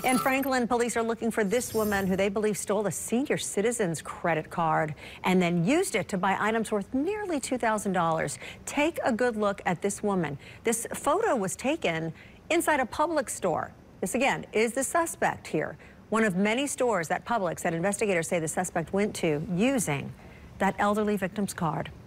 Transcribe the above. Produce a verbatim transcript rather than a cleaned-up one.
In Franklin, police are looking for this woman who they believe stole a senior citizen's credit card and then used it to buy items worth nearly two thousand dollars. Take a good look at this woman. This photo was taken inside a Publix store. This, again, is the suspect here. One of many stores that Publix that investigators say the suspect went to using that elderly victim's card.